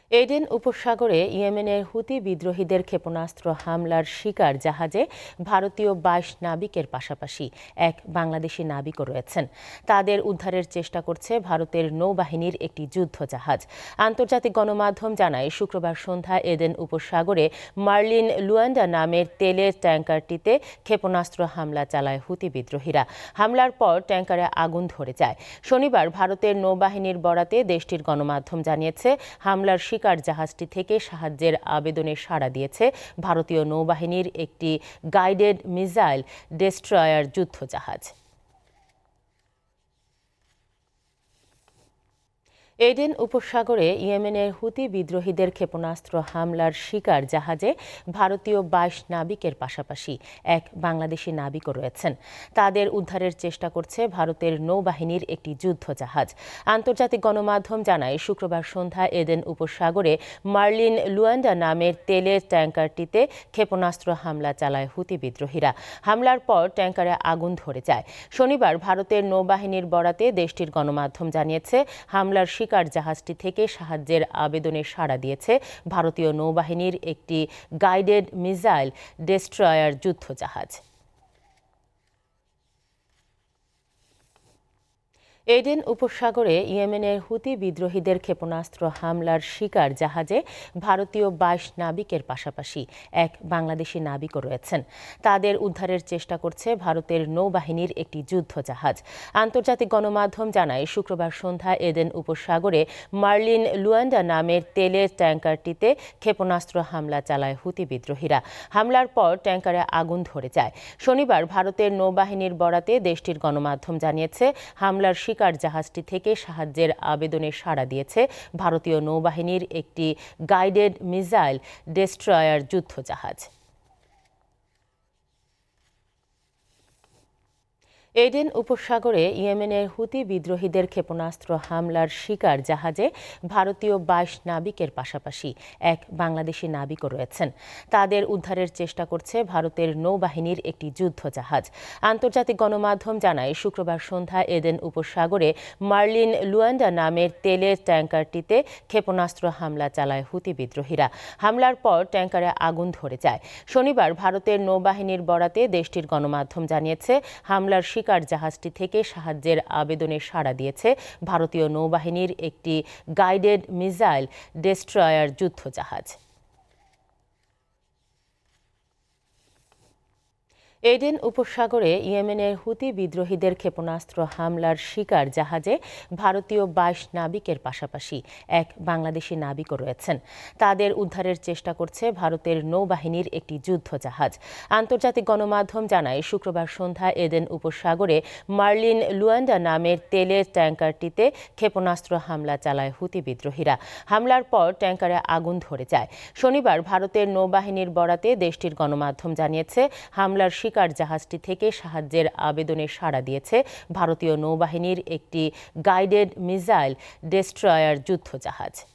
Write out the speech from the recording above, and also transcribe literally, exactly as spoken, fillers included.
Eden উপসাগরে ইয়েমেনের হুতি বিদ্রোহীদের ক্ষেপণাস্ত্র হামলার শিকার জাহাজে ভারতীয় বাইশ নাবিকের পাশাপাশি এক বাংলাদেশি নাবিকও রয়েছেন। তাদের উদ্ধারের চেষ্টা করছে ভারতের নৌবাহিনীর একটি যুদ্ধ জাহাজ। আন্তর্জাতিক গণমাধ্যম জানায়, শুক্রবার সন্ধ্যায় এডেন উপসাগরে মার্লিন লুয়ান্ডা নামের তেলের ট্যাঙ্কারটিতে ক্ষেপণাস্ত্র হামলা চালায় হুতি বিদ্রোহীরা। হামলার পর ট্যাঙ্কারে আগুন ধরে যায়। শনিবার ভারতের নৌবাহিনীর বরাতে দেশটির গণমাধ্যম জানিয়েছে, হামলার শিকার জাহাজটি থেকে সাহায্যের আবেদনে সাড়া দিয়েছে ভারতীয় নৌবাহিনীর একটি গাইডেড মিসাইল ডেস্ট্রয়ার যুদ্ধ জাহাজ। এডেন উপসাগরে ইয়েমেনের হুতি বিদ্রোহীদের ক্ষেপণাস্ত্র হামলার শিকার জাহাজে ভারতীয় বাইশ নাবিকের পাশাপাশি এক বাংলাদেশি নাবিকও রয়েছেন। তাদের উদ্ধারের চেষ্টা করছে ভারতের নৌবাহিনীর একটি যুদ্ধ জাহাজ। আন্তর্জাতিক গণমাধ্যম জানায়, শুক্রবার সন্ধ্যায় এডেন উপসাগরে মার্লিন লুয়ান্ডা নামের তেলের ট্যাঙ্কারটিতে ক্ষেপণাস্ত্র হামলা চালায় হুতি বিদ্রোহীরা। হামলার পর ট্যাঙ্কারে আগুন ধরে যায়। শনিবার ভারতের নৌবাহিনীর বরাতে দেশটির গণমাধ্যম জানিয়েছে, হামলার শিকার জাহাজটি থেকে সাহায্যের আবেদনে সাড়া দিয়েছে ভারতীয় নৌবাহিনীর একটি গাইডেড মিসাইল ডেস্ট্রয়ার যুদ্ধ জাহাজ। এডেন উপসাগরে ইয়েমেনের হুতি বিদ্রোহীদের ক্ষেপণাস্ত্র হামলার শিকার জাহাজে ভারতীয় বাইশ নাবিকের পাশাপাশি এক বাংলাদেশি নাবিকও রয়েছেন। তাদের উদ্ধারের চেষ্টা করছে ভারতের নৌবাহিনীর একটি যুদ্ধ জাহাজ। আন্তর্জাতিক গণমাধ্যম জানায়, শুক্রবার সন্ধ্যায় এডেন উপসাগরে মার্লিন লুয়ান্ডা নামের তেলের ট্যাঙ্কারটিতে ক্ষেপণাস্ত্র হামলা চালায় হুতি বিদ্রোহীরা। হামলার পর ট্যাঙ্কারে আগুন ধরে যায়। শনিবার ভারতের নৌবাহিনীর বরাতে দেশটির গণমাধ্যম জানিয়েছে, হামলার শিকার জাহাজটি থেকে সাহায্যের আবেদনে সাড়া দিয়েছে ভারতীয় নৌবাহিনীর একটি গাইডেড মিসাইল ডেস্ট্রয়ার যুদ্ধ জাহাজ। এডেন উপসাগরে ইয়েমেনের হুতি বিদ্রোহীদের ক্ষেপণাস্ত্র হামলার শিকার জাহাজে ভারতীয় বাইশ নাবিকের পাশাপাশি এক বাংলাদেশি নাবিকও রয়েছেন। তাদের উদ্ধারের চেষ্টা করছে ভারতের নৌবাহিনীর একটি যুদ্ধ জাহাজ। আন্তর্জাতিক গণমাধ্যম জানায়, শুক্রবার সন্ধ্যায় এডেন উপসাগরে মার্লিন লুয়ান্ডা নামের তেলের ট্যাঙ্কারটিতে ক্ষেপণাস্ত্র হামলা চালায় হুতি বিদ্রোহীরা। হামলার পর ট্যাঙ্কারে আগুন ধরে যায়। শনিবার ভারতের নৌবাহিনীর বরাতে দেশটির গণমাধ্যম জানিয়েছে, হামলার শিকার জাহাজটি থেকে সাহায্যের আবেদনে সাড়া দিয়েছে ভারতীয় নৌবাহিনীর একটি গাইডেড মিসাইল ডেস্ট্রয়ার যুদ্ধ জাহাজ। এডেন উপসাগরে ইয়েমেনের হুতি বিদ্রোহীদের ক্ষেপণাস্ত্র হামলার শিকার জাহাজে ভারতীয় বাইশ নাবিকের পাশাপাশি এক বাংলাদেশি নাবিকও রয়েছেন। তাদের উদ্ধারের চেষ্টা করছে ভারতের নৌবাহিনীর একটি যুদ্ধ জাহাজ। আন্তর্জাতিক গণমাধ্যম জানায়, শুক্রবার সন্ধ্যায় এডেন উপসাগরে মার্লিন লুয়ান্ডা নামের তেলের ট্যাঙ্কারটিতে ক্ষেপণাস্ত্র হামলা চালায় হুতি বিদ্রোহীরা। হামলার পর ট্যাঙ্কারে আগুন ধরে যায়। শনিবার ভারতের নৌবাহিনীর বরাতে দেশটির গণমাধ্যম জানিয়েছে, হামলার শিকার জাহাজটি থেকে সাহায্যের আবেদনে সাড়া দিয়েছে ভারতীয় নৌবাহিনীর একটি গাইডেড মিসাইল ডেস্ট্রয়ার যুদ্ধ জাহাজ।